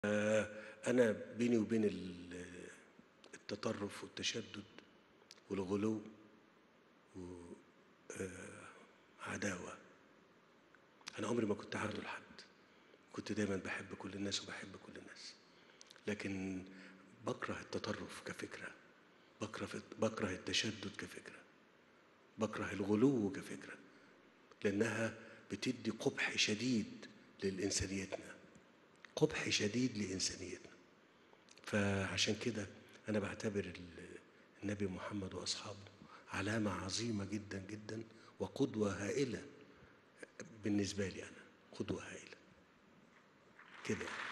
أنا بيني وبين التطرف والتشدد والغلو عداوة. أنا عمري ما كنت عارضه لحد، كنت دايما بحب كل الناس وبحب كل الناس، لكن بكره التطرف كفكرة، بكره التشدد كفكرة، بكره الغلو كفكرة، لأنها بتدي قبح شديد لإنسانيتنا، قبح شديد لإنسانيتنا. فعشان كده أنا بعتبر النبي محمد وأصحابه علامة عظيمة جدا جدا وقدوة هائلة بالنسبة لي، أنا قدوة هائلة كده.